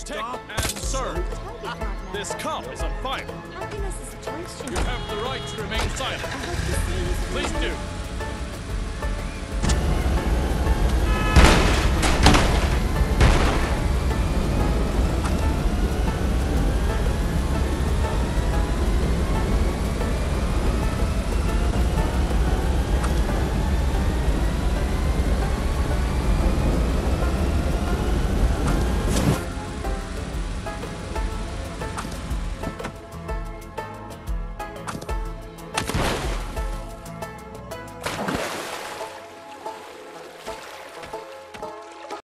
Take and serve. This cup is on fire. Happiness is a choice, You have the right to remain silent. I hope to see you. Please do.